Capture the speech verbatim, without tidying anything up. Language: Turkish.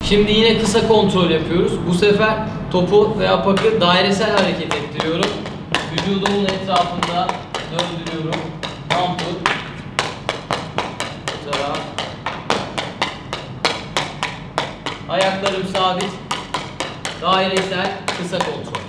Şimdi yine kısa kontrol yapıyoruz. Bu sefer topu veya pakı dairesel hareket ettiriyorum. Vücudumun etrafında döndürüyorum. Ampul. Bu taraf. Ayaklarım sabit. Dairesel kısa kontrol.